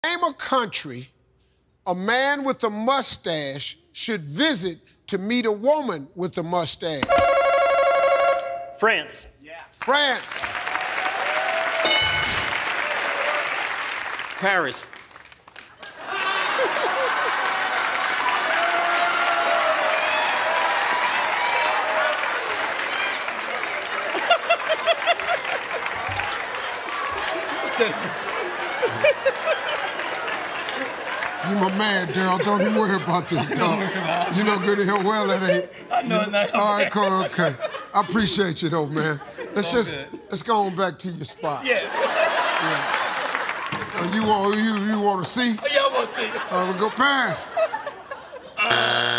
Name a country a man with a mustache should visit to meet a woman with a mustache. France. Yeah. France. Paris. You my man, Daryl. Don't even worry about this, dog. You know good to hear well that ain't. I know it's not. All right, cool, okay. I appreciate you though, man. Let's go on back to your spot. Yes. Yeah. You want to see? Yeah, I want to see. We go Paris.